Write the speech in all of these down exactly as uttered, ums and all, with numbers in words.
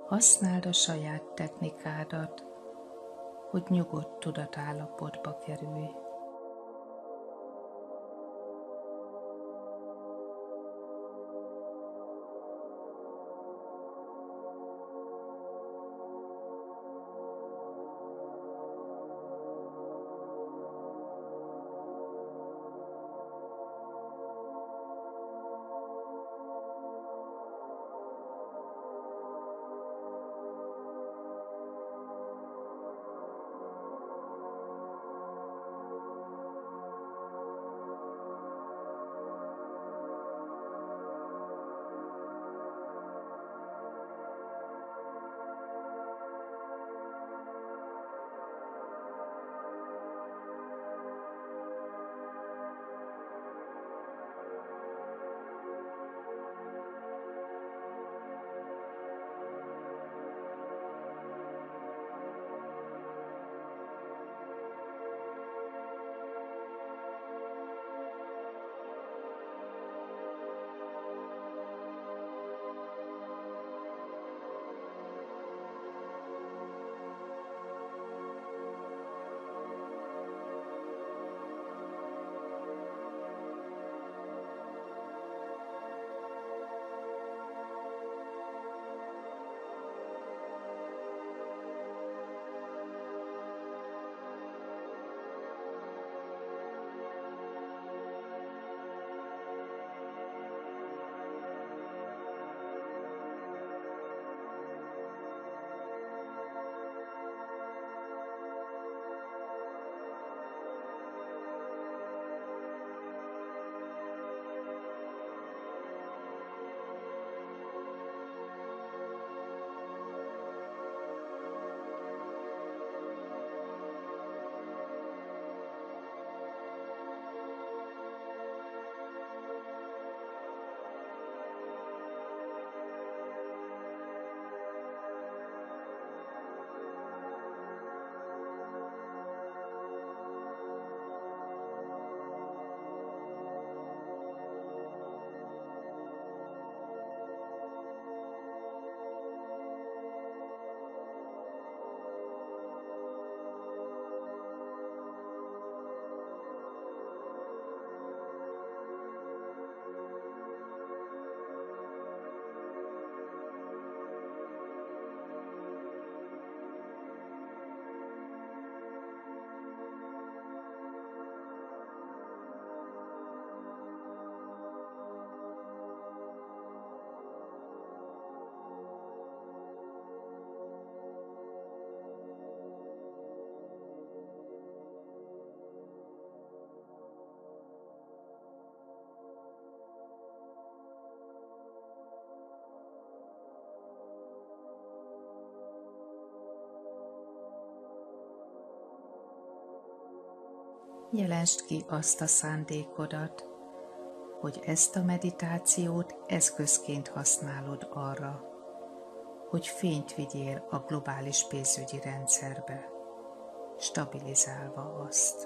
Használd a saját technikádat, hogy nyugodt tudatállapotba kerülj. Jelensd ki azt a szándékodat, hogy ezt a meditációt eszközként használod arra, hogy fényt vigyél a globális pénzügyi rendszerbe, stabilizálva azt.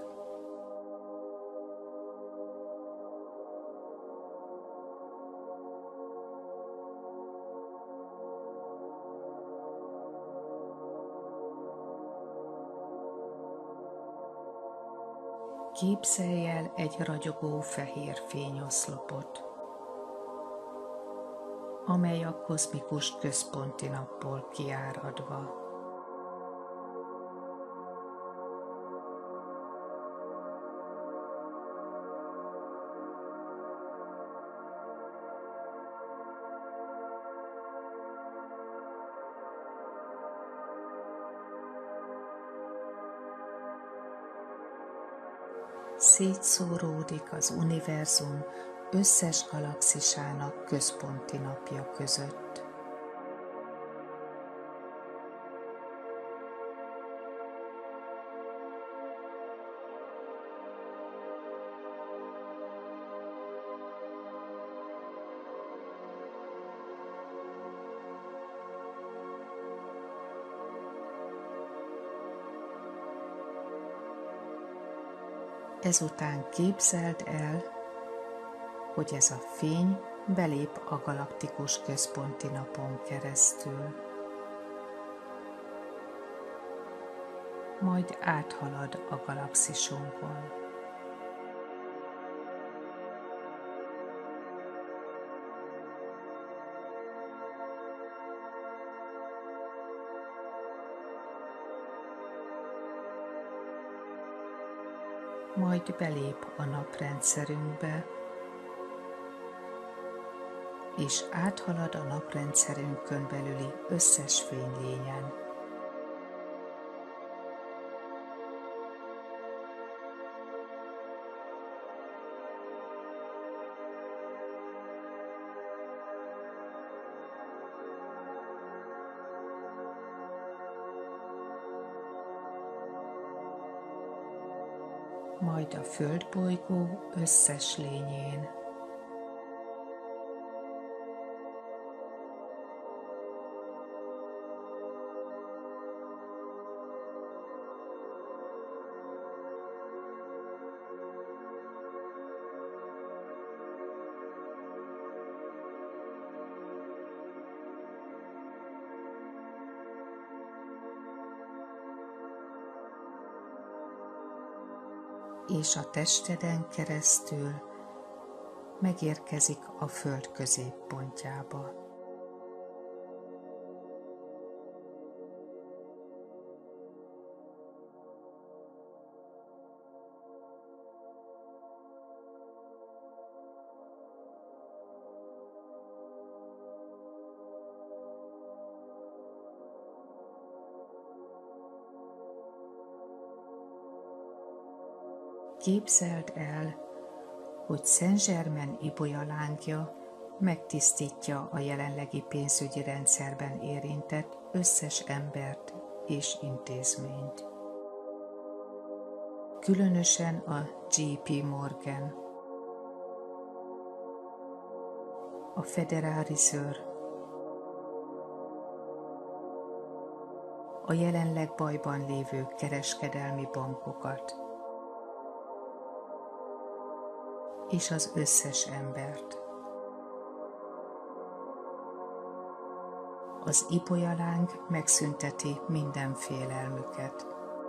Képzelj el egy ragyogó fehér fényoszlopot, amely a kozmikus központi napból kiáradva szétszóródik az univerzum összes galaxisának központi napja között. Ezután képzeld el, hogy ez a fény belép a galaktikus központi napon keresztül, majd áthalad a galaxisunkon. Majd belép a naprendszerünkbe, és áthalad a naprendszerünkön belüli összes fénylényen. Majd a földbolygó összes lényén. És a testeden keresztül megérkezik a Föld középpontjába. Képzeld el, hogy Saint-Germain ibolyalángja megtisztítja a jelenlegi pénzügyi rendszerben érintett összes embert és intézményt. Különösen a J P Morgan, a Federal Reserve, a jelenleg bajban lévő kereskedelmi bankokat, és az összes embert. Az ibolyaláng megszünteti minden félelmüket.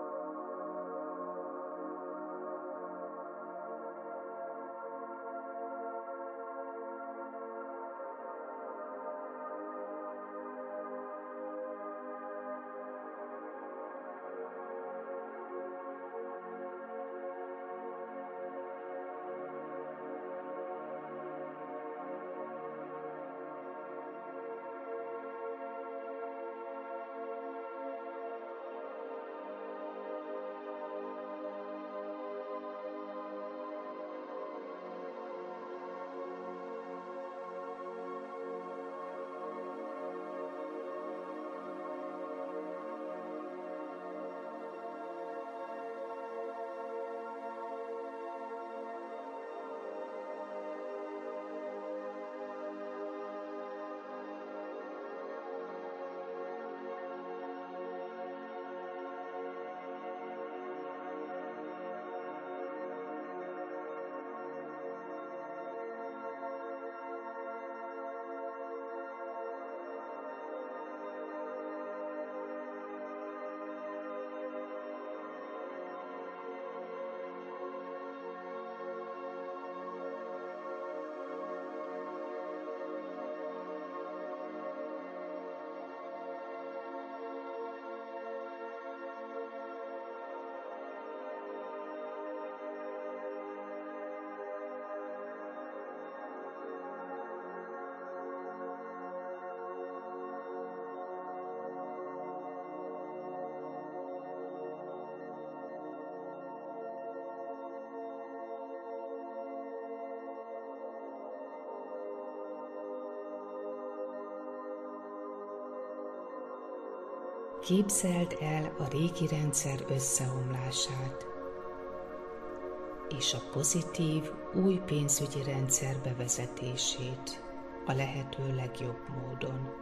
Képzeld el a régi rendszer összeomlását és a pozitív, új pénzügyi rendszer bevezetését a lehető legjobb módon.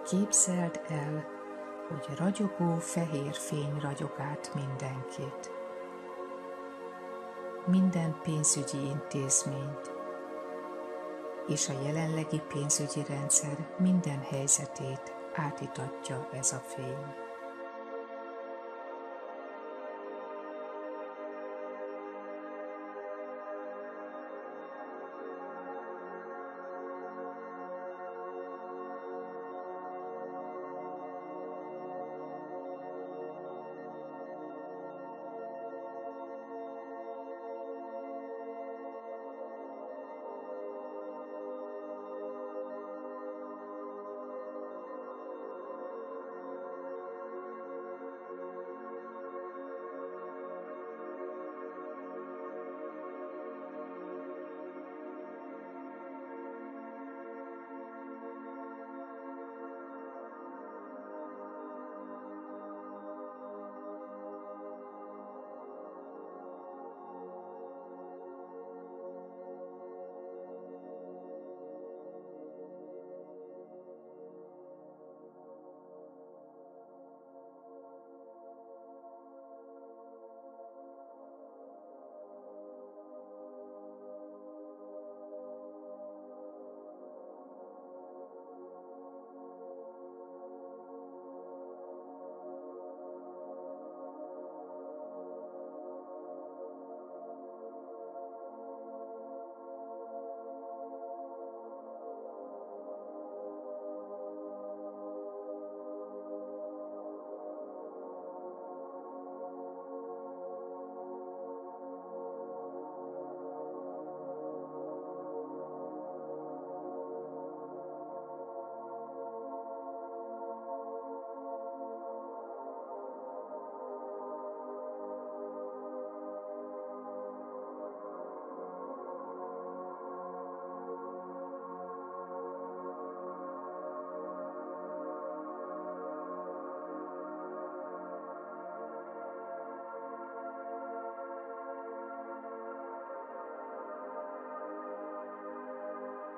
Képzeld el, hogy ragyogó fehér fény ragyog át mindenkit, minden pénzügyi intézményt, és a jelenlegi pénzügyi rendszer minden helyzetét átítatja ez a fény.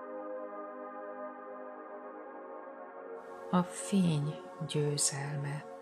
A fény győzelme.